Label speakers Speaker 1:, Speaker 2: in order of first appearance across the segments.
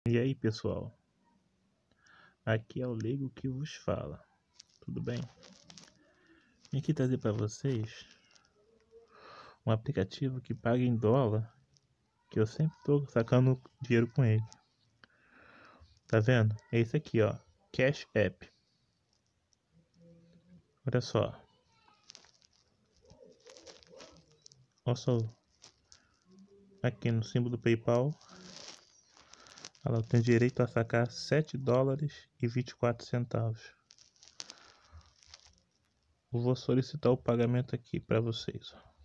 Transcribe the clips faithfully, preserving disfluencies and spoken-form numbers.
Speaker 1: E aí, pessoal, aqui é o Leigo que vos fala, tudo bem? Vim aqui trazer para vocês um aplicativo que paga em dólar, que eu sempre estou sacando dinheiro com ele. Tá vendo? É esse aqui, ó, Cash App. Olha só. Olha só. Aqui no símbolo do PayPal, ela tem direito a sacar sete dólares e vinte e quatro centavos. Eu vou solicitar o pagamento aqui para vocês, ó.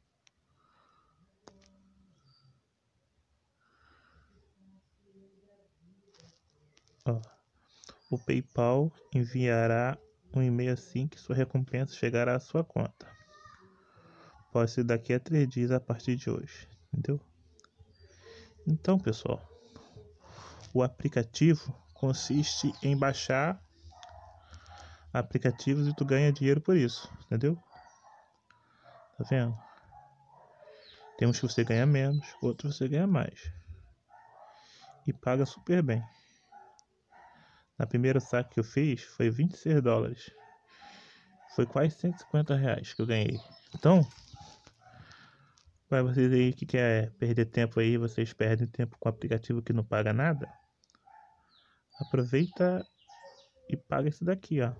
Speaker 1: Ó, o PayPal enviará um e-mail assim que sua recompensa chegará à sua conta. Pode ser daqui a três dias a partir de hoje, entendeu? Então, pessoal, o aplicativo consiste em baixar aplicativos e tu ganha dinheiro por isso, entendeu? Tá vendo? Tem uns que você ganha menos, outros você ganha mais. E paga super bem. Na primeira saque que eu fiz foi vinte e seis dólares. Foi quase cento e cinquenta reais que eu ganhei. Então, para vocês aí que quer perder tempo aí, vocês perdem tempo com aplicativo que não paga nada. Aproveita e paga esse daqui, ó.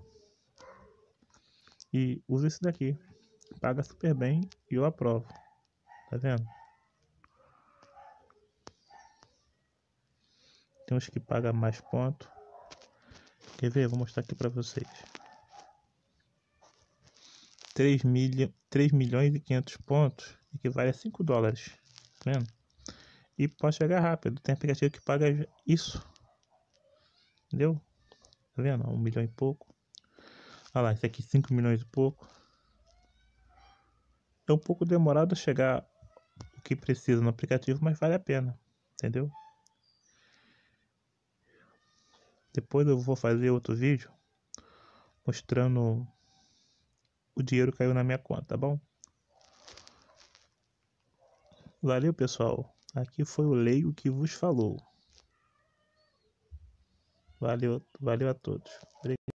Speaker 1: E usa esse daqui. Paga super bem e eu aprovo. Tá vendo? Tem uns que pagam mais ponto. Quer ver? Vou mostrar aqui pra vocês. três milhões e quinhentos pontos equivale a cinco dólares. Tá vendo? E pode chegar rápido. Tem aplicativo que paga isso. Entendeu? Tá vendo? Um milhão e pouco. Olha lá, esse aqui cinco milhões e pouco. É um pouco demorado a chegar o que precisa no aplicativo, mas vale a pena. Entendeu? Depois eu vou fazer outro vídeo mostrando o dinheiro que caiu na minha conta, tá bom? Valeu, pessoal. Aqui foi o Leigo que vos falou. Valeu, valeu a todos. Obrigado.